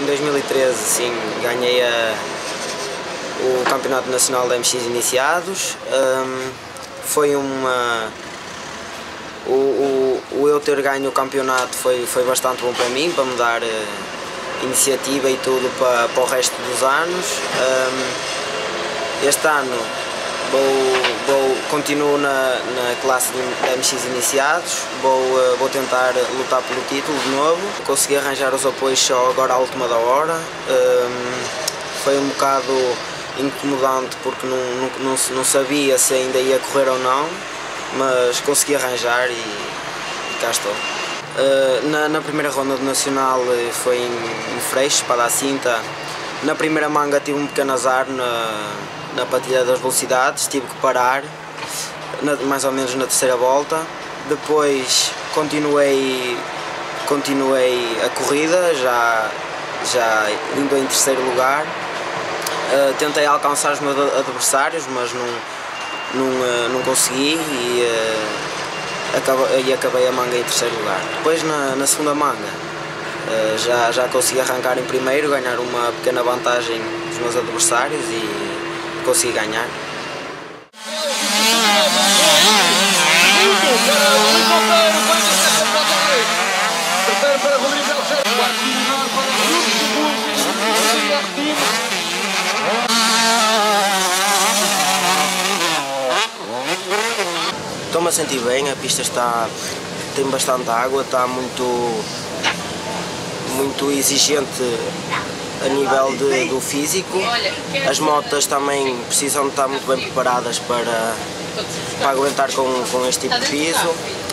em 2013 sim, ganhei o Campeonato Nacional da MX Iniciados. Foi uma... O eu ter ganho o campeonato foi bastante bom para mim, para me dar iniciativa e tudo para o resto dos anos. Este ano continuo na classe da MX Iniciados, vou tentar lutar pelo título de novo. Consegui arranjar os apoios só agora à última da hora. Foi um bocado incomodante porque não sabia se ainda ia correr ou não, mas consegui arranjar e cá estou. Na primeira ronda do Nacional foi em Freixo, para dar cinta. Na primeira manga tive um pequeno azar na partilha das velocidades, tive que parar, mais ou menos na terceira volta. Depois continuei a corrida, já indo em terceiro lugar. Tentei alcançar os meus adversários, mas não consegui e acabei a manga em terceiro lugar. Depois na segunda manga já consegui arrancar em primeiro, ganhar uma pequena vantagem dos meus adversários e consegui ganhar. Estou-me a sentir bem, a pista tem bastante água, está muito exigente a nível do físico. As motas também precisam de estar muito bem preparadas para aguentar com este tipo de piso,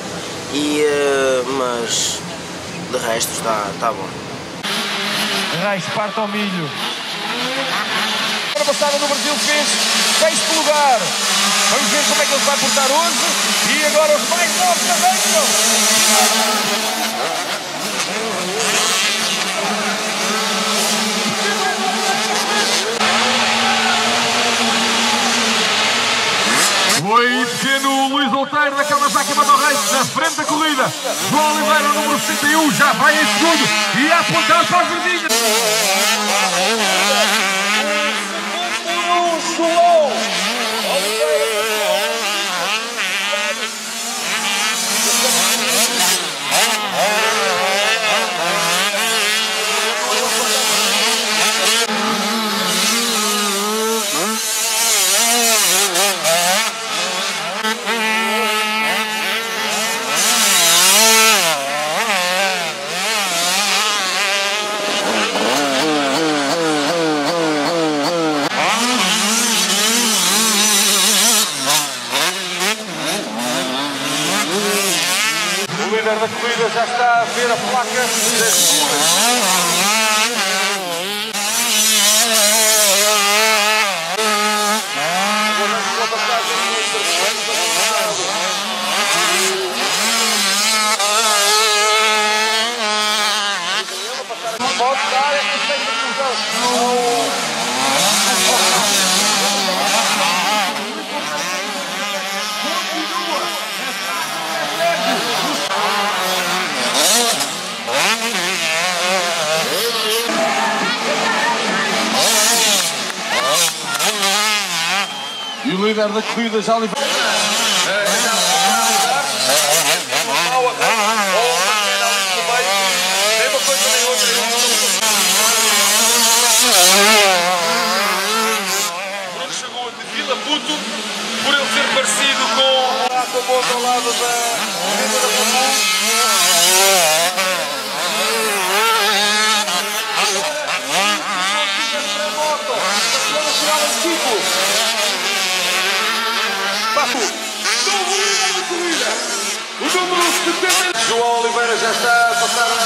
mas de resto está bom. Reis parte ao milho. A semana passada no Brasil fez 6º lugar. Vamos ver como é que ele vai portar hoje. E agora os mais novos arrancam. Foi pequeno Luís Outeiro da Kawasaki Moto Race na frente da corrida. João Oliveira, número 61, já vai em segundo e a apontar para as verdinhas. O líder da corrida já está a ver a placa. Pode dar esta confusão. E o líder da corrida já livre. Bruno chegou de Vila Puto por ele ser parecido com a moto ao lado da O número 70. João Oliveira já está a passar